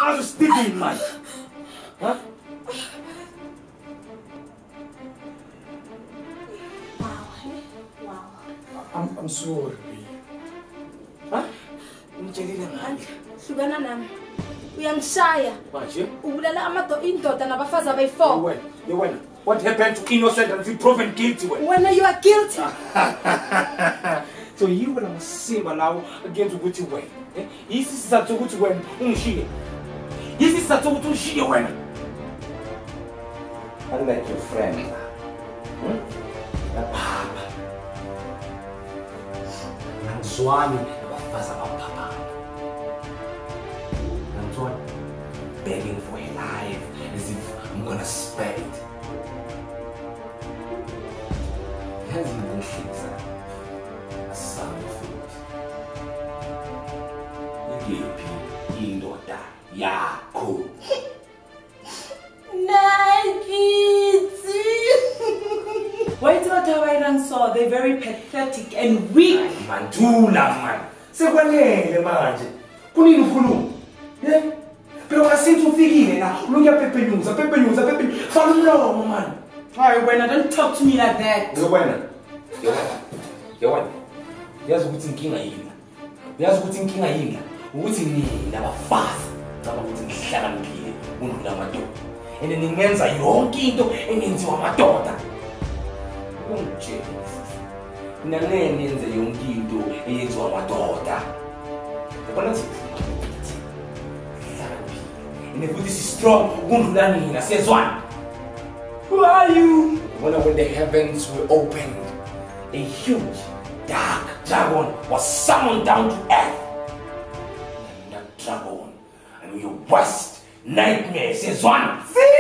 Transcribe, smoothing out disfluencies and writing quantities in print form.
Stephen, man. Huh? Wow. I'm sorry. Huh? Umtshelile ngani? Hlukana nami. Uyangishaya. Manje? Ubulala indoda nabafazi abayi4. Wena. What happened to innocent and you proven guilty? When you are guilty. So you will simba lawo against ukuthi wena. Yisi sizathu ukuthi wena ungishiye. Yisi sizathu ukuthi ungishiye wena. Unlike your friend. Papa. Angizwani nabafazi abapapa. Angizwani begging for her life as if I'm gonna spare it. Has been shit. Indoda yakho. Nakiti. Why is not how so? They're very pathetic and weak. Mandula man. Sekwanele manje. Kunini ukhuluma? Phela wasinthi ufikile la, ulunga pepenyuza. Fala umlomo man. Alright, Wena, don't talk to me like that. Wena. Yazi ukuthi inkinga yini? Yazi ukuthi inkinga yini? Ukuthi nina abafazi ngaba ukuthi ngihlakaniphile undlula amadoda. Ene ningenza yonke into engenziwa amadoda. Ungitshela. Mina ngeke ngenze yonke into eyenziwa amadoda. Yabona ngithi and if this is strong, undlula nina siyezwana. Who are you? When the heavens were opened, a huge dark dragon was summoned down to earth. And that dragon, and your worst nightmare says one.